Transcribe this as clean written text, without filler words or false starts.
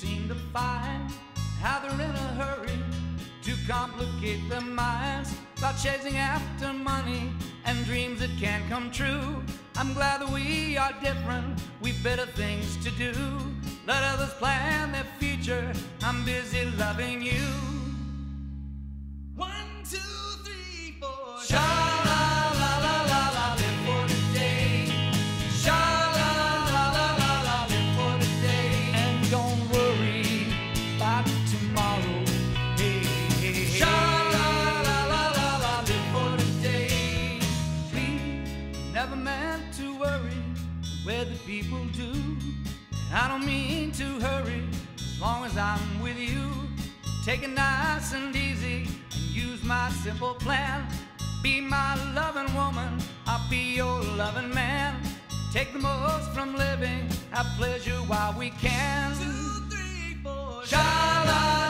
seem to find how they're in a hurry to complicate their minds about chasing after money and dreams that can't come true. I'm glad that we are different, we've better things to do. Let others plan their future, I'm busy loving you. 1, 2, 3, 4. Sha-la-la-la-la-la, live for today. Sha-la-la-la-la-la, live for today. And don't worry about tomorrow. Hey, hey, hey. Sha-la-la-la-la-la, live for today. Please, never meant to worry where the people do. And I don't mean to hurry as long as I'm with you. Take it nice and easy and use my simple plan. Be my loving woman, I'll be your loving man. Take the most from living, have pleasure while we can. 2, 3, 4. Sha-la.